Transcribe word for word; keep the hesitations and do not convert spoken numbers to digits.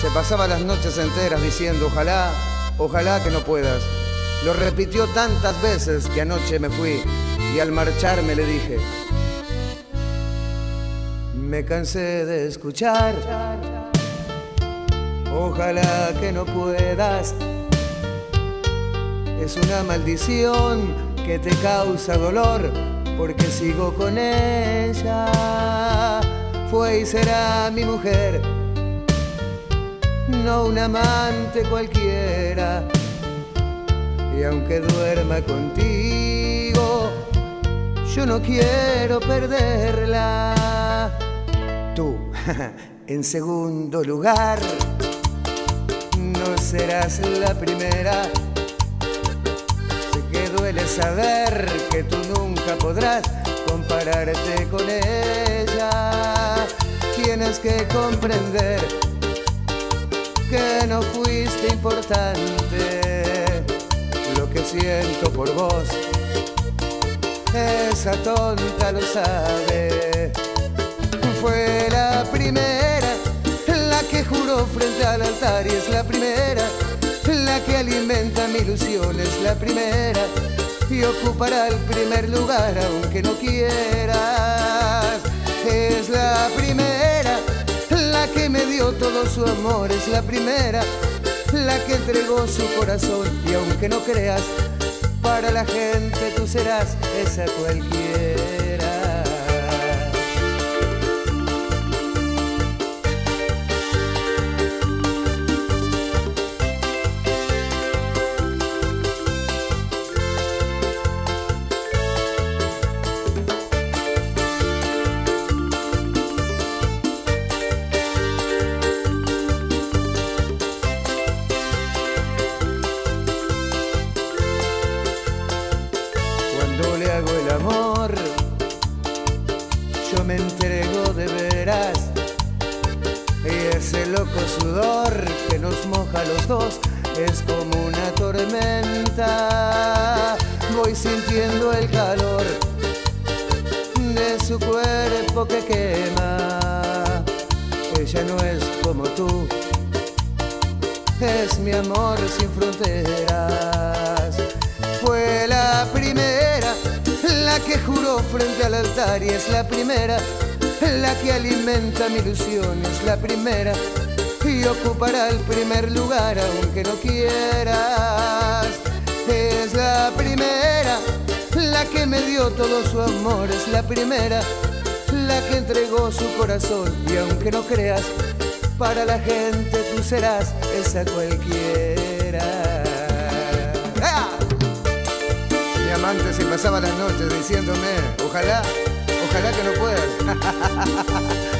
Se pasaba las noches enteras diciendo ojalá, ojalá que no puedas. Lo repitió tantas veces que anoche me fui y al marcharme le dije: me cansé de escuchar, ojalá que no puedas. Es una maldición que te causa dolor porque sigo con ella. Fue y será mi mujer, no un amante cualquiera. Y aunque duerma contigo, yo no quiero perderla. Tú, en segundo lugar, no serás la primera. Sé que duele saber que tú nunca podrás compararte con ella. Tienes que comprender que no fuiste importante. Lo que siento por vos, esa tonta lo sabe. Fue la primera, la que juró frente al altar, y es la primera, la que alimenta mi ilusión, es la primera, y ocupará el primer lugar aunque no quieras. Es la primera, la que me dio todo su amor, es la primera, la que entregó su corazón, y aunque no creas, para la gente tú serás esa cualquiera. Cuando le hago el amor, yo me entrego de veras, y ese loco sudor que nos moja a los dos es como una tormenta. Voy sintiendo el calor de su cuerpo que quema. Ella no es como tú, es mi amor sin fronteras. Fue la primera, la que juró frente al altar, y es la primera, la que alimenta mi ilusión, es la primera, y ocupará el primer lugar aunque no quieras. Es la primera, la que me dio todo su amor, es la primera, la que entregó su corazón, y aunque no creas, para la gente tú serás esa cualquiera. Mi amante se pasaba las noches diciéndome ojalá, ojalá que no puedas.